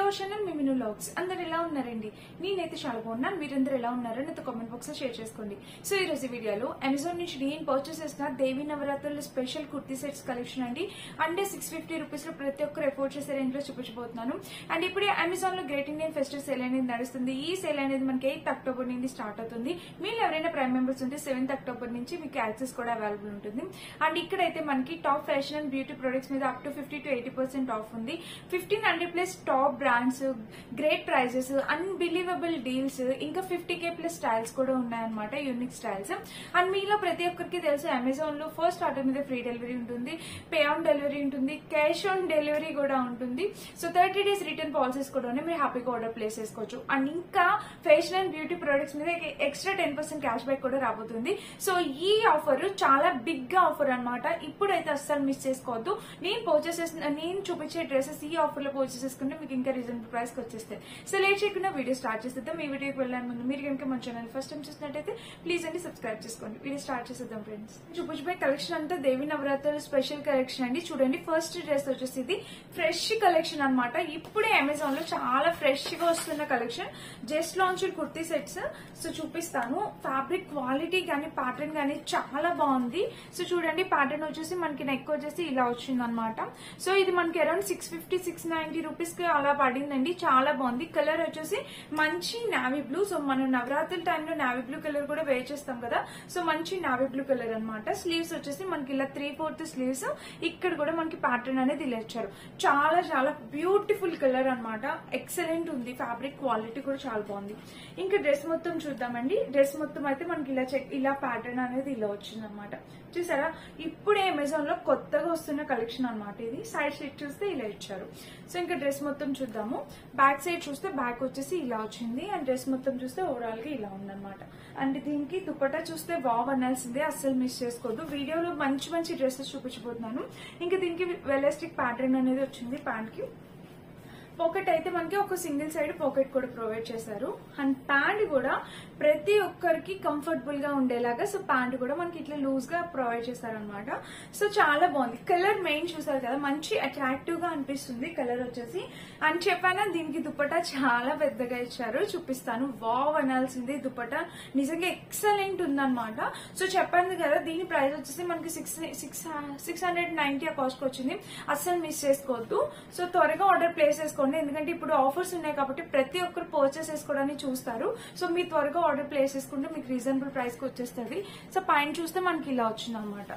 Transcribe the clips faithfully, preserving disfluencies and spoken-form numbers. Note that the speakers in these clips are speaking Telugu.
అవర్ ఛానల్ మీ మిను వ్లాగ్స్. అందరు ఎలా ఉన్నారండి? నేనైతే చాలా బాగున్నాను. మీరందరూ ఎలా ఉన్నారో నాతో కామెంట్ బాక్స్ లో షేర్ చేసుకోండి. సో ఈ రోజు వీడియోలో అమెజాన్ నుంచి నేను పర్చేస్ చేసిన దేవి నవరాత్రుల స్పెషల్ కుర్తీ సెట్స్ కలెక్షన్ అండి. అంటే సిక్స్ ఫిఫ్టీ రూపీస్ లో ప్రతి ఒక్కరు ఎఫోర్డ్ చేసే రేంజ్ లో చూపించబోతున్నాను. అండ్ ఇప్పుడే అమెజాన్ లో గ్రేట్ ఇండియన్ ఫెస్టివల్ సేల్ అనేది నడుస్తుంది. ఈ సేల్ అనేది మనకి ఎయిత్ అక్టోబర్ నుండి స్టార్ట్ అవుతుంది. మీరు ఎవరైనా ప్రైమ్ మెంబర్స్ ఉంటే సెవెంత్ అక్టోబర్ నుంచి మీకు యాక్సెస్ కూడా అవైలబుల్ ఉంటుంది. అండ్ ఇక్కడైతే మనకి top fashion and beauty products మీద up to fifty to eighty percent off ఉంది. Fifteen hundred plus top brands, great prices, unbelievable deals, ఇంకా ఫిఫ్టీ కే ప్లస్ స్టైల్స్ కూడా ఉన్నాయన్నమాట, యూనిక్ స్టైల్స్. అండ్ మీలో ప్రతి ఒక్కరికి తెలుసు అమెజాన్ లో ఫస్ట్ ఆర్డర్ మీద ఫ్రీ డెలివరీ ఉంటుంది, పే ఆన్ డెలివరీ ఉంటుంది, క్యాష్ ఆన్ డెలివరీ కూడా ఉంటుంది. So thirty days return policies కూడా ఉన్నాయి. మీరు హ్యాపీగా ఆర్డర్ ప్లేస్ చేసుకోవచ్చు. అండ్ ఇంకా ఫ్యాషన్ అండ్ బ్యూటీ ప్రొడక్ట్స్ మీద extra ten percent cash back కూడా రాబోతుంది. సో ఈ ఆఫర్ చాలా బిగ్ గా ఆఫర్ అనమాట. ఇప్పుడైతే అస్సలు మిస్ చేసుకోవద్దు. నేను పర్చేస్ చేసిన నేను చూపించే డ్రెస్సెస్ ఈ ఆఫర్ లో పర్చేస్ చేసుకుంటే మీకు ఇంకా రీజనబుల్ ప్రైస్ కి వచ్చేస్తాయి. సో లేట్ చేయకుండా వీడియో స్టార్ట్ చేసేద్దాం. ఈ వీడియోకి వెళ్ళాను ముందు మీరు కనుక మన ఛానల్ ఫస్ట్ టైం చూసినట్టయితే ప్లీజ్ అండి సబ్స్క్రైబ్ చేసుకోండి. వీడియో స్టార్ట్ చేసేద్దాం ఫ్రెండ్స్. చూపించే కలెక్షన్ అంతా దేవి నవరాత్రుల స్పెషల్ కలెక్షన్ అండి. చూడండి, ఫస్ట్ డ్రెస్ వచ్చేసి ఇది ఫ్రెష్ కలెక్షన్ అనమాట. ఇప్పుడే అమెజాన్ లో చాలా ఫ్రెష్ గా వస్తున్న collection, just launch kurti sets. So చూపిస్తాను. ఫ్యాబ్రిక్ క్వాలిటీ కానీ ప్యాటర్న్ కానీ చాలా బాగుంది. సో చూడండి, ప్యాటర్న్ వచ్చేసి మనకి నెక్ వచ్చేసి ఇలా వచ్చింది అనమాట. సో ఇది మనకి around six fifty six ninety rupees కి అలా పడిందండి. చాలా బాగుంది. కలర్ వచ్చేసి మంచి నావీ బ్లూ. సో మనం నవరాత్రుల టైంలో నావీ బ్లూ కలర్ కూడా వేర్ చేస్తాం కదా. సో మంచి నావీ బ్లూ కలర్ అనమాట. స్లీవ్స్ వచ్చేసి మనకి ఇలా త్రీ ఫోర్త్ స్లీవ్స్. ఇక్కడ కూడా మనకి ప్యాటర్న్ అనేది ఇలా ఇచ్చారు. చాలా చాలా బ్యూటిఫుల్ కలర్ అనమాట. ఎక్సలెంట్ ఉంది. ఫ్యాబ్రిక్ క్వాలిటీ కూడా చాలా బాగుంది. ఇంకా డ్రెస్ మొత్తం చూద్దామండి. డ్రెస్ మొత్తం అయితే మనకి ఇలా చెక్ ఇలా ప్యాటర్న్ అనేది ఇలా వచ్చింది అనమాట. చూసారా, ఇప్పుడే అమెజాన్ లో కొత్తగా వస్తున్న కలెక్షన్ అనమాట ఇది. సైడ్ స్లిట్ చూస్తే ఇలా ఇచ్చారు. సో ఇంకా డ్రెస్ మొత్తం చూద్దాము. బ్యాక్ సైడ్ చూస్తే బ్యాక్ వచ్చేసి ఇలా వచ్చింది. అండ్ డ్రెస్ మొత్తం చూస్తే ఓవరాల్ గా ఇలా ఉందన్నమాట. అండ్ దీనికి దుపట్టా చూస్తే వావ్ అనాల్సిందే, అస్సలు మిస్ చేసుకోవద్దు. వీడియోలో మంచి మంచి డ్రెస్సెస్ చూపించబోతున్నాను. ఇంకా దీనికి వెలాస్టిక్ ప్యాటర్న్ అనేది వచ్చింది. ప్యాంట్ కి పాకెట్ అయితే మనకి ఒక సింగిల్ సైడ్ పాకెట్ కూడా ప్రొవైడ్ చేశారు. అండ్ ప్యాంట్ కూడా ప్రతి ఒక్కరికి కంఫర్టబుల్ గా ఉండేలాగా, సో ప్యాంట్ కూడా మనకి ఇట్లా లూజ్ గా ప్రొవైడ్ చేశారనమాట. సో చాలా బాగుంది. కలర్ మెయిన్ చూసారు కదా, మంచి అట్రాక్టివ్ గా అనిపిస్తుంది కలర్ వచ్చేసి. అని చెప్పానా, దీనికి దుపట్టా చాలా పెద్దగా ఇచ్చారు. చూపిస్తాను. వావ్ అనాల్సింది. దుపట్టా నిజంగా ఎక్సలెంట్ ఉందన్నమాట. సో చెప్పాను కదా, దీని ప్రైస్ వచ్చేసి మనకి six six six hundred ninety ఆ కాస్ట్ వచ్చింది. అస్సలు మిస్ చేసుకోవద్దు. సో త్వరగా ఆర్డర్ ప్లేస్ చేసుకోండి. ఎందుకంటే ఇప్పుడు ఆఫర్స్ ఉన్నాయి కాబట్టి ప్రతి ఒక్కరు పర్చేస్ చేసుకోవడానికి చూస్తారు. సో మీరు త్వరగా ఆర్డర్ ప్లేస్ చేసుకుంటే మీకు రీజనబుల్ ప్రైస్ కి వచ్చేస్తుంది. సో పైన చూస్తే మనకి ఇలా వచ్చింది అనమాట.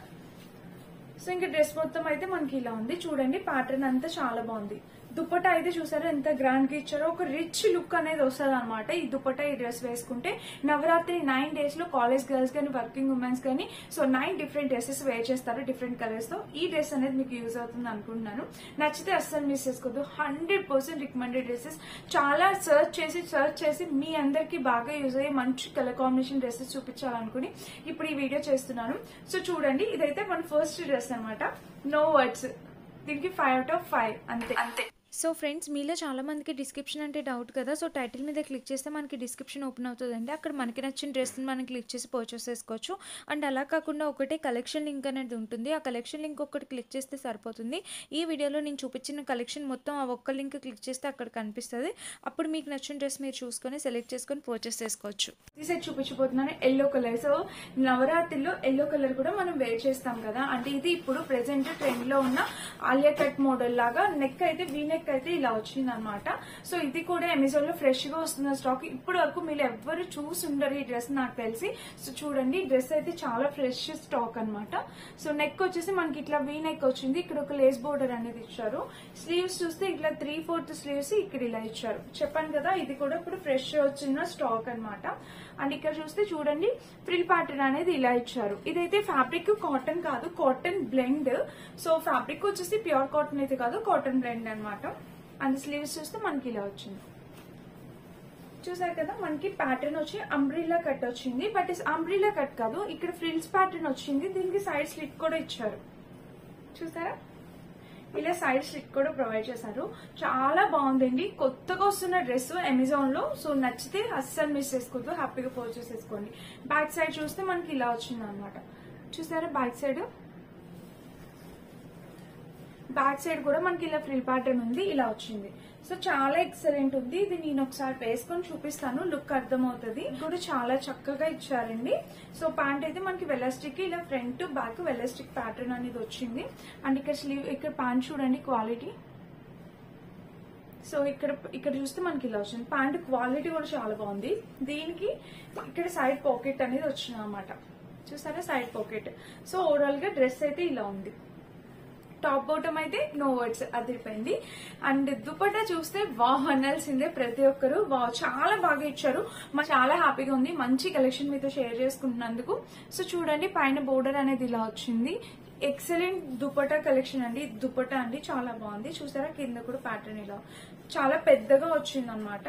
సో ఇంకా డ్రెస్ మొత్తం అయితే మనకి ఇలా ఉంది. చూడండి, ప్యాటర్న్ అంతా చాలా బాగుంది. దుపట్టా అయితే చూసారా ఎంత గ్రాండ్ గా ఇచ్చారో. ఒక రిచ్ లుక్ అనేది వస్తుంది అనమాట ఈ దుపట్టా ఈ డ్రెస్ వేసుకుంటే. నవరాత్రి నైన్ డేస్ లో కాలేజ్ గర్ల్స్ కానీ వర్కింగ్ ఉమెన్స్ కానీ so nine different dresses wear చేస్తారు డిఫరెంట్ కలర్స్ తో. ఈ డ్రెస్ అనేది మీకు యూజ్ అవుతుంది అనుకుంటున్నాను. నచ్చితే అస్సలు మిస్ చేసుకోవద్దు. Hundred percent recommended dresses. చాలా సర్చ్ చేసి సర్చ్ చేసి మీ అందరికి బాగా యూజ్ అయ్యే మంచి కలర్ కాంబినేషన్ డ్రెస్సెస్ చూపించాలనుకుని ఇప్పుడు ఈ వీడియో చేస్తున్నాను. సో చూడండి, ఇదైతే మన ఫస్ట్ డ్రెస్ అనమాట. No words. దీనికి ఫైవ్ అవుట్ ఆఫ్ ఫైవ్ అంతే అంతే. సో ఫ్రెండ్స్, మీలో చాలా మందికి డిస్క్రిప్షన్ అంటే డౌట్ కదా. సో టైటిల్ మీద క్లిక్ చేస్తే మనకి డిస్క్రిప్షన్ ఓపెన్ అవుతుందండి. అక్కడ మనకి నచ్చిన డ్రెస్ని మనం క్లిక్ చేసి పర్చేస్ చేసుకోవచ్చు. అండ్ అలా కాకుండా ఒకటే కలెక్షన్ లింక్ అనేది ఉంటుంది. ఆ కలెక్షన్ లింక్ ఒకటి క్లిక్ చేస్తే సరిపోతుంది. ఈ వీడియోలో నేను చూపించిన కలెక్షన్ మొత్తం ఆ ఒక్క లింక్ క్లిక్ చేస్తే అక్కడ కనిపిస్తుంది. అప్పుడు మీకు నచ్చిన డ్రెస్ మీరు చూసుకొని సెలెక్ట్ చేసుకొని పర్చేస్ చేసుకోవచ్చు. ఈ సెట్ చూపించబోతున్నాను ఎల్లో కలర్. సో నవరాత్రిలో ఎల్లో కలర్ కూడా మనం వేర్ చేస్తాం కదా. అంటే ఇది ఇప్పుడు ప్రెసెంట్ ట్రెండ్ లో ఉన్న ఆలియా కట్ మోడల్ లాగా. నెక్ అయితే వీ నెక్ అయితే ఇలా వచ్చింది అనమాట. సో ఇది కూడా అమెజాన్ లో ఫ్రెష్ గా వస్తున్న స్టాక్. ఇప్పటి వరకు మీరు ఎవ్వరు చూసి ఉండరు ఈ డ్రెస్ నాకు తెలిసి. సో చూడండి, డ్రెస్ అయితే చాలా ఫ్రెష్ స్టాక్ అనమాట. సో నెక్ వచ్చేసి మనకి ఇట్లా వీ నెక్ వచ్చింది. ఇక్కడ ఒక లేస్ బోర్డర్ అనేది ఇచ్చారు. స్లీవ్స్ చూస్తే ఇట్లా త్రీ ఫోర్త్ స్లీవ్స్ ఇక్కడ ఇలా ఇచ్చారు. చెప్పాను కదా, ఇది కూడా ఇప్పుడు ఫ్రెష్ వచ్చిన స్టాక్ అనమాట. అండ్ ఇక్కడ చూస్తే చూడండి, ఫ్రిల్ ప్యాటర్న్ అనేది ఇలా ఇచ్చారు. ఇదైతే ఫ్యాబ్రిక్ కాటన్ కాదు, కాటన్ బ్లెండ్. సో ఫ్యాబ్రిక్ వచ్చేసి ప్యూర్ కాటన్ అయితే కాదు, కాటన్ బ్లెండ్ అనమాట. అండ్ స్లీవ్స్ చూస్తే మనకి ఇలా వచ్చింది. చూసారు కదా, మనకి ప్యాటర్న్ వచ్చి అంబ్రిల్లా కట్ వచ్చింది. బట్ అంబ్రిల్లా కట్ కాదు, ఇక్కడ ఫ్రిల్స్ ప్యాటర్న్ వచ్చింది. దీనికి సైడ్ స్లిట్ కూడా ఇచ్చారు. చూసారా, ఇలా సైడ్ స్లిట్ కూడా ప్రొవైడ్ చేశారు. చాలా బాగుందండి. కొత్తగా వస్తున్న డ్రెస్ అమెజాన్ లో. సో నచ్చితే అస్సలు మిస్ చేసుకోవద్దు. హ్యాపీగా పర్చేస్ చేసుకోండి. బ్యాక్ సైడ్ చూస్తే మనకి ఇలా వచ్చింది అనమాట. చూసారా, బ్యాక్ సైడ్ బ్యాక్ సైడ్ కూడా మనకి ఇలా ఫ్రిల్ ప్యాటర్న్ ఉంది, ఇలా వచ్చింది. సో చాలా ఎక్సలెంట్ ఉంది. ఇది నేను ఒకసారి వేసుకొని చూపిస్తాను, లుక్ అర్థమవుతుంది. కూడా చాలా చక్కగా ఇచ్చారండి. సో ప్యాంట్ అయితే మనకి వెలాస్టిక్ ఇలా ఫ్రంట్ బ్యాక్ వెలాస్టిక్ ప్యాటర్న్ అనేది వచ్చింది. అండ్ ఇక్కడ స్లీవ్ ఇక్కడ ప్యాంట్ చూడండి క్వాలిటీ. సో ఇక్కడ ఇక్కడ చూస్తే మనకి ఇలా వచ్చింది. ప్యాంట్ క్వాలిటీ కూడా చాలా బాగుంది. దీనికి ఇక్కడ సైడ్ పాకెట్ అనేది వచ్చింది అనమాట. చూసారా సైడ్ పాకెట్. సో ఓవరాల్ గా డ్రెస్ అయితే ఇలా ఉంది. టాప్ బాటమ్ అయితే నో వర్డ్స్ అదిరిపోయింది. అండ్ దుపట్టా చూస్తే వావ్ అనాల్సిందే ప్రతి ఒక్కరు. వావ్ చాలా బాగా ఇచ్చారు. మా చాలా హ్యాపీగా ఉంది. మంచి కలెక్షన్ మీతో షేర్ చేసుకుంటున్నందుకు. సో చూడండి పైన బోర్డర్ అనేది ఇలా వచ్చింది. ఎక్సలెంట్ దుపట్టా కలెక్షన్ అండి. దుపట్టా అండి చాలా బాగుంది. చూసారా కింద కూడా ప్యాటర్న్ ఇలా చాలా పెద్దగా వచ్చింది అనమాట.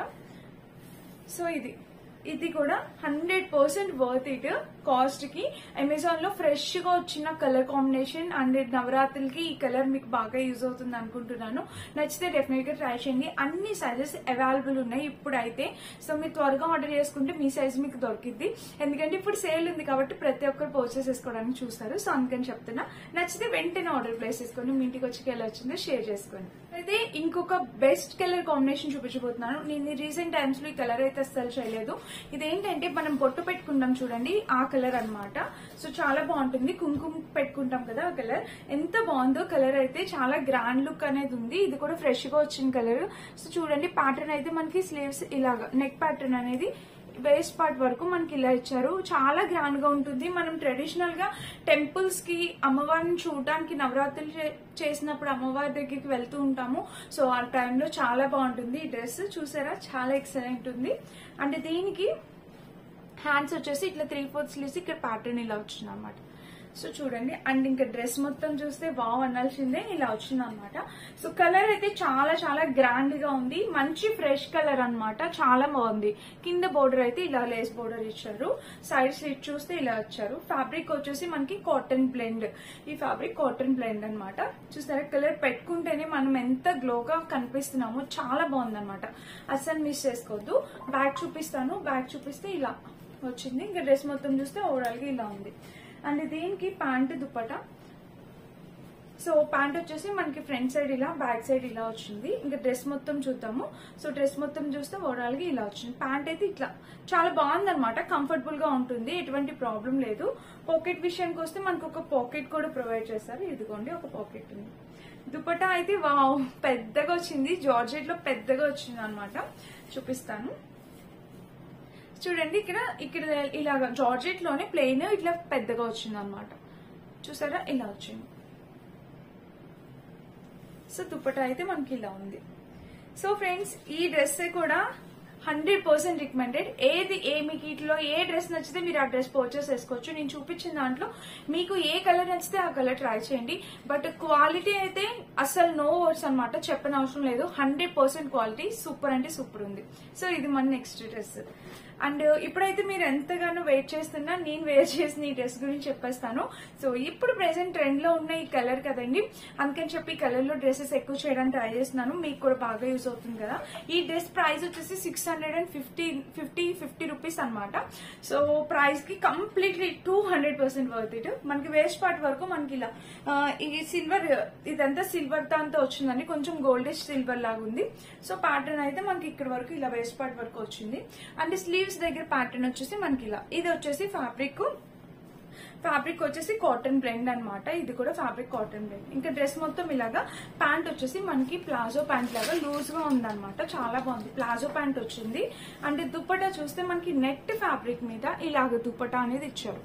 సో ఇది ఇది కూడా hundred percent worth it. Cost కి అమెజాన్ లో ఫ్రెష్ గా వచ్చిన కలర్ కాంబినేషన్ అండ్ నవరాత్రులకి ఈ కలర్ మీకు బాగా యూజ్ అవుతుంది అనుకుంటున్నాను. నచ్చితే డెఫినెట్ గా ట్రై చేయండి. అన్ని సైజెస్ అవైలబుల్ ఉన్నాయి ఇప్పుడైతే. సో మీరు త్వరగా ఆర్డర్ చేసుకుంటే మీ సైజ్ మీకు దొరికిద్ది. ఎందుకంటే ఇప్పుడు సేల్ ఉంది కాబట్టి ప్రతి ఒక్కరు పర్చేస్ చేసుకోవడానికి చూస్తారు. సో అందుకని చెప్తున్నా, నచ్చితే వెంటనే ఆర్డర్ ప్లేస్ చేసుకోండి. మీ ఇంటికి వచ్చి ఎలా వచ్చిందో షేర్ చేసుకోండి. అయితే ఇంకొక బెస్ట్ కలర్ కాంబినేషన్ చూపించబోతున్నాను. నేను రీసెంట్ టైమ్స్ లో ఈ కలర్ అయితే అస్సలు చేయలేదు. ఇదేంటంటే మనం బొట్టు పెట్టుకుంటాం చూడండి, ఆ కలర్ అన్నమాట. సో చాలా బాగుంటుంది. కుంకుమ పెట్టుకుంటాం కదా ఆ కలర్. ఎంత బాగుందో కలర్ అయితే. చాలా గ్రాండ్ లుక్ అనేది ఉంది. ఇది కూడా ఫ్రెష్ గా వచ్చిన కలర్. సో చూడండి ప్యాటర్న్ అయితే మనకి స్లీవ్స్ ఇలాగా నెక్ ప్యాటర్న్ అనేది వేస్ట్ పార్ట్ వరకు మనకి ఇలా ఇచ్చారు. చాలా గ్రాండ్ గా ఉంటుంది. మనం ట్రెడిషనల్ గా టెంపుల్స్ కి అమ్మవారిని చూడడానికి నవరాత్రులు చేసినప్పుడు అమ్మవారి దగ్గరికి వెళ్తూ ఉంటాము. సో ఆ టైంలో చాలా బాగుంటుంది ఈ డ్రెస్. చూసారా చాలా ఎక్సలెంట్ ఉంది. అండ్ దీనికి హ్యాండ్స్ వచ్చేసి ఇట్లా త్రీ ఫోర్త్ స్లీవ్స్ ఇక్కడ ప్యాటర్న్ ఇలా వచ్చింది అనమాట. సో చూడండి. అండ్ ఇంకా డ్రెస్ మొత్తం చూస్తే వావ్ అనాల్సిందే ఇలా వచ్చింది అనమాట. సో కలర్ అయితే చాలా చాలా గ్రాండ్ గా ఉంది. మంచి ఫ్రెష్ కలర్ అనమాట. చాలా బాగుంది. కింద బోర్డర్ అయితే ఇలా లేస్ బోర్డర్ ఇచ్చారు. సైడ్ స్లిట్ చూస్తే ఇలా వచ్చారు. ఫ్యాబ్రిక్ వచ్చేసి మనకి కాటన్ బ్లెండ్. ఈ ఫ్యాబ్రిక్ కాటన్ బ్లెండ్ అనమాట. చూసారా కలర్ పెట్టుకుంటేనే మనం ఎంత గ్లోగా కనిపిస్తున్నామో చాలా బాగుంది అనమాట. అస్సలు మిస్ చేసుకోవద్దు. బ్యాక్ చూపిస్తాను. బ్యాక్ చూపిస్తే ఇలా వచ్చింది. ఇంకా డ్రెస్ మొత్తం చూస్తే ఓవరాల్ గా ఇలా ఉంది. అండ్ దీనికి ప్యాంట్ దుపట్టా. సో ప్యాంట్ వచ్చేసి మనకి ఫ్రంట్ సైడ్ ఇలా బ్యాక్ సైడ్ ఇలా వచ్చింది. ఇంకా డ్రెస్ మొత్తం చూద్దాము. సో డ్రెస్ మొత్తం చూస్తే ఓవరాల్ గా ఇలా వచ్చింది. ప్యాంట్ అయితే ఇట్లా చాలా బాగుంది అనమాట. కంఫర్టబుల్ గా ఉంటుంది. ఎటువంటి ప్రాబ్లం లేదు. పాకెట్ విషయానికి వస్తే మనకు ఒక పాకెట్ కూడా ప్రొవైడ్ చేస్తారు. ఇదిగోండి ఒక పాకెట్ ఉంది. దుపట్టా అయితే వావ్ పెద్దగా వచ్చింది. జార్జెట్ లో పెద్దగా వచ్చింది అనమాట. చూపిస్తాను చూడండి. ఇక్కడ ఇక్కడ ఇలాగా జార్జెట్ లోనే ప్లెయిన్ ఇట్లా పెద్దగా వచ్చింది అనమాట. చూసారా ఇలా వచ్చింది. సో దుపట్టా అయితే మనకి ఇలా ఉంది. సో ఫ్రెండ్స్ ఈ డ్రెస్ కూడా హండ్రెడ్ పర్సెంట్ రికమెండెడ్. ఏది ఏ మీకు ఇట్లో ఏ డ్రెస్ నచ్చితే మీరు ఆ డ్రెస్ పర్చేస్ చేసుకోవచ్చు. నేను చూపించిన దాంట్లో మీకు ఏ కలర్ నచ్చితే ఆ కలర్ ట్రై చేయండి. బట్ క్వాలిటీ అయితే అసలు నో వర్డ్స్ అనమాట. చెప్పని అవసరం లేదు. హండ్రెడ్ పర్సెంట్ క్వాలిటీ సూపర్ అంటే సూపర్ ఉంది. సో ఇది మన నెక్స్ట్ డ్రెస్. అండ్ ఇప్పుడైతే మీరు ఎంతగానో వెయిట్ చేస్తున్నా నేను వేర్ చేసిన ఈ డ్రెస్ గురించి చెప్పేస్తాను. సో ఇప్పుడు ప్రెసెంట్ ట్రెండ్ లో ఉన్న ఈ కలర్ కదండి, అందుకని చెప్పి ఈ కలర్ లో డ్రెస్సెస్ ఎక్కువ చేయడానికి ట్రై చేస్తున్నాను. మీకు కూడా బాగా యూజ్ అవుతుంది కదా. ఈ డ్రెస్ ప్రైస్ వచ్చేసి six hundred and fifty fifty fifty rupees అనమాట. సో ప్రైస్ కి completely two hundred percent worth it. మనకి వేస్ట్ పార్ట్ వరకు మనకి ఇలా ఈ సిల్వర్ ఇదంతా సిల్వర్ దాంతో వచ్చిందండి. కొంచెం గోల్డిష్ సిల్వర్ లాగా ఉంది. సో ప్యాటర్న్ అయితే మనకి ఇక్కడ వరకు ఇలా వేస్ట్ పార్ట్ వరకు వచ్చింది. అండ్ స్లీవ్స్ దగ్గర ప్యాటర్న్ వచ్చేసి మనకి ఇలా. ఇది వచ్చేసి ఫ్యాబ్రిక్ ఫ్యాబ్రిక్ వచ్చేసి కాటన్ బ్లెండ్ అనమాట. ఇది కూడా ఫ్యాబ్రిక్ కాటన్ బ్లెండ్. ఇంకా డ్రెస్ మొత్తం ఇలాగా. ప్యాంట్ వచ్చేసి మనకి ప్లాజో ప్యాంట్ లాగా లూజ్ గా ఉందన్నమాట. చాలా బాగుంది. ప్లాజో ప్యాంట్ వచ్చింది. అంటే దుపట్టా చూస్తే మనకి నెట్ ఫ్యాబ్రిక్ మీద ఇలాగ దుపట్టా అనేది ఇచ్చారు.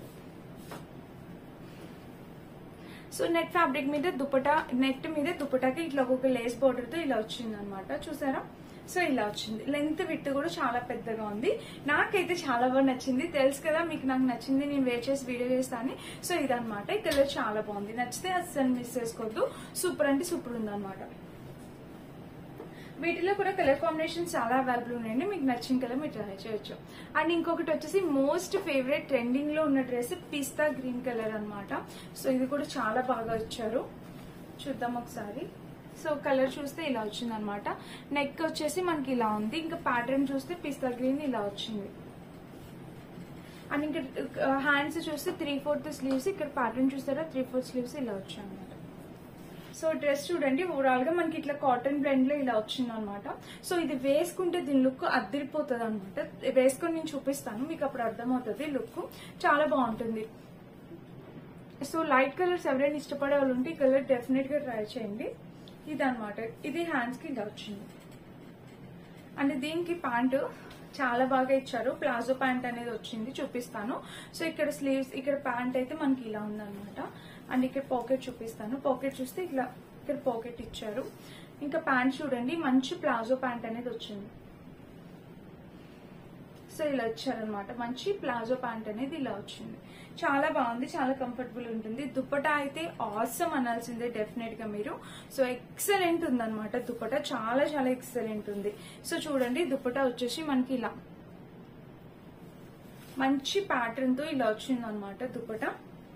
సో నెట్ ఫ్యాబ్రిక్ మీద దుపట్టా, నెట్ మీద దుపట్టాకి ఇట్లా ఒక లేస్ బోర్డర్ తో ఇలా వచ్చింది అనమాట. చూసారా. సో ఇలా వచ్చింది. లెంత్ విడ్త్ కూడా చాలా పెద్దగా ఉంది. నాకైతే చాలా బాగా నచ్చింది. తెలుసు కదా మీకు నాకు నచ్చింది, నేను వేర్ చేసి వీడియో చేస్తాను. సో ఇదనమాట. ఈ కలర్ చాలా బాగుంది. నచ్చితే అస్సలు మిస్ చేసుకోవద్దు. సూపర్ అంటే సూపర్ ఉందన్నమాట. వీటిలో కూడా కలర్ కాంబినేషన్ చాలా అవైలబుల్ ఉన్నాయండి. మీకు నచ్చిన కలర్ మీరు ట్రై చేయొచ్చు. అండ్ ఇంకొకటి వచ్చేసి మోస్ట్ ఫేవరెట్ ట్రెండింగ్ లో ఉన్న డ్రెస్ పిస్తా గ్రీన్ కలర్ అనమాట. సో ఇది కూడా చాలా బాగా ఇచ్చారు. చూద్దాం ఒకసారి. సో కలర్ చూస్తే ఇలా వచ్చింది అనమాట. నెక్ వచ్చేసి మనకి ఇలా ఉంది. ఇంకా ప్యాటర్న్ చూస్తే పిస్తా గ్రీన్ ఇలా వచ్చింది. అండ్ ఇంకా హ్యాండ్స్ చూస్తే త్రీ ఫోర్త్ స్లీవ్స్. ఇక్కడ ప్యాటర్న్ చూస్తారా త్రీ ఫోర్త్ స్లీవ్స్ ఇలా వచ్చాయి అనమాట. సో డ్రెస్ చూడండి ఓవరాల్ గా మనకి ఇట్లా కాటన్ బ్లెండ్ లో ఇలా వచ్చింది అనమాట. సో ఇది వేసుకుంటే దీని లుక్ అద్దరిపోతుంది అనమాట. వేసుకొని నేను చూపిస్తాను మీకు, అప్పుడు అర్థమవుతుంది లుక్ చాలా బాగుంటుంది. సో లైట్ కలర్స్ ఎవరైనా ఇష్టపడే వాళ్ళు ఉంటే ఈ కలర్ డెఫినెట్ గా ట్రై చేయండి. ఇది అనమాట, ఇది హ్యాండ్స్ కి ఇలా వచ్చింది. అంటే దీనికి ప్యాంటు చాలా బాగా ఇచ్చారు, ప్లాజో ప్యాంట్ అనేది వచ్చింది, చూపిస్తాను. సో ఇక్కడ స్లీవ్స్, ఇక్కడ ప్యాంట్ అయితే మనకి ఇలా ఉందన్నమాట. అండ్ ఇక్కడ పాకెట్ చూపిస్తాను. పాకెట్ చూస్తే ఇట్లా ఇక్కడ పాకెట్ ఇచ్చారు. ఇంకా ప్యాంట్ చూడండి, మంచి ప్లాజో ప్యాంట్ అనేది వచ్చింది. సో ఇలా ఇచ్చారనమాట, మంచి ప్లాజో ప్యాంట్ అనేది ఇలా వచ్చింది. చాలా బాగుంది, చాలా కంఫర్టబుల్ ఉంటుంది. దుపట్టా అయితే ఆసమ్ అనాల్సిందే డెఫినెట్ గా మీరు. సో ఎక్సలెంట్ ఉందన్నమాట దుపట్టా, చాలా చాలా ఎక్సలెంట్ ఉంది. సో చూడండి దుపట్టా వచ్చేసి మనకి ఇలా మంచి ప్యాటర్న్ తో ఇలా వచ్చింది అనమాట దుపట్టా,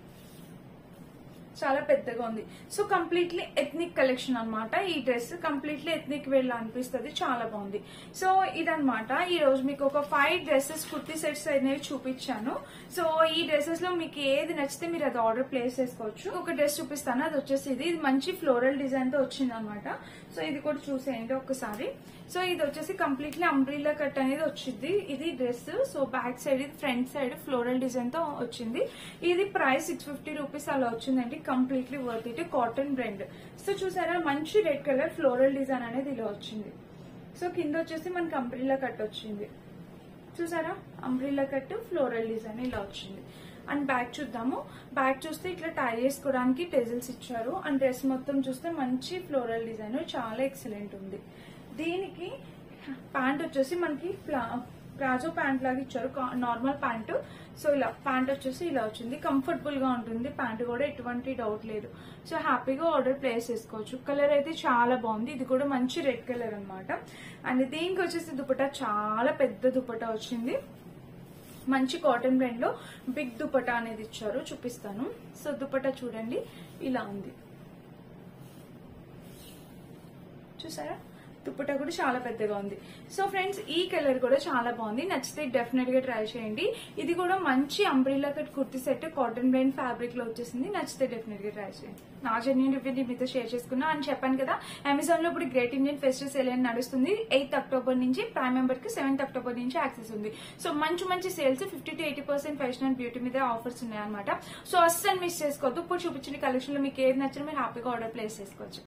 చాలా పెద్దగా ఉంది. సో కంప్లీట్లీ ఎథ్నిక్ కలెక్షన్ అనమాట. ఈ డ్రెస్ కంప్లీట్లీ ఎథ్నిక్ వేర్ లా అనిపిస్తుంది, చాలా బాగుంది. సో ఇదనమాట ఈ రోజు మీకు ఒక ఫైవ్ డ్రెస్సెస్ కుర్తీ సెట్స్ అనేవి చూపించాను. సో ఈ డ్రెస్సెస్ లో మీకు ఏది నచ్చితే మీరు అది ఆర్డర్ ప్లేస్ చేసుకోవచ్చు. ఒక డ్రెస్ చూపిస్తాను, అది వచ్చేసి ఇది ఇది మంచి ఫ్లోరల్ డిజైన్ తో వచ్చింది అనమాట. సో ఇది కూడా చూసేయండి ఒకసారి. సో ఇది వచ్చేసి కంప్లీట్లీ అంబ్రిల్లా కట్ అనేది వచ్చింది ఇది డ్రెస్. సో బ్యాక్ సైడ్, ఇది ఫ్రంట్ సైడ్ ఫ్లోరల్ డిజైన్ తో వచ్చింది. ఇది ప్రైస్ సిక్స్ ఫిఫ్టీ రూపీస్ అలా వచ్చిందండి. Completely worth it, cotton brand. So చూసారా మంచి రెడ్ కలర్ ఫ్లోరల్ డిజైన్ అనేది ఇలా వచ్చింది. సో కింద వచ్చేసి మనకి అంబ్రిల్లా కట్ వచ్చింది, చూసారా అంబ్రిల్లా కట్ ఫ్లోరల్ డిజైన్ ఇలా వచ్చింది. అండ్ బ్యాక్ చూద్దాము. బ్యాక్ చూస్తే ఇట్లా టై చేసుకోవడానికి టెజిల్స్ ఇచ్చారు. అండ్ డ్రెస్ మొత్తం చూస్తే మంచి ఫ్లోరల్ డిజైన్, చాలా ఎక్సలెంట్ ఉంది. దీనికి ప్యాంట్ వచ్చేసి మనకి ప్లాజో ప్యాంట్ లాగా ఇచ్చారు, నార్మల్ ప్యాంటు. సో ఇలా ప్యాంట్ వచ్చేసి ఇలా వచ్చింది, కంఫర్టబుల్ గా ఉంటుంది ప్యాంట్ కూడా, ఎటువంటి డౌట్ లేదు. సో హ్యాపీగా ఆర్డర్ ప్లేస్ చేసుకోవచ్చు. కలర్ అయితే చాలా బాగుంది, ఇది కూడా మంచి రెడ్ కలర్ అనమాట. అండ్ దీనికి వచ్చేసి దుపట్టా చాలా పెద్ద దుపట్టా వచ్చింది, మంచి కాటన్ బ్రాండ్ లో బిగ్ దుపట్టా అనేది ఇచ్చారు, చూపిస్తాను. సో దుపట్టా చూడండి ఇలా ఉంది, చూసారా దుపట్టా కూడా చాలా పెద్దగా ఉంది. సో ఫ్రెండ్స్ ఈ కలర్ కూడా చాలా బాగుంది, నచ్చితే డెఫినెట్ గా ట్రై చేయండి. ఇది కూడా మంచి umbrella cut kurti set, cotton brand fabric లో వచ్చేసింది, నచ్చితే డెఫినెట్ గా ట్రై చేయండి. నా జెన్యూన్ రివ్యూ మీతో షేర్ చేసుకున్నా అని చెప్పాను కదా. అమెజాన్ లో ఇప్పుడు గ్రేట్ ఇండియన్ ఫెస్టివల్ సేల్ అని నడుస్తుంది. ఎయిత్ అక్టోబర్ నుంచి ప్రైమ్ మెంబర్ కి సెవెంత్ అక్టోబర్ నుంచి యాక్సెస్ ఉంది. సో మంచి మంచి sales, fifty to eighty percent fashion and beauty మీద ఆఫర్స్ ఉన్నాయన్నమాట. సో అస్సలు మిస్ చేసుకోవద్దు. ఇప్పుడు చూపించిన కలెక్షన్ లో మీకు ఏది నచ్చినా మీరు హ్యాపీగా ఆర్డర్ ప్లేస్ చేసుకోవచ్చు.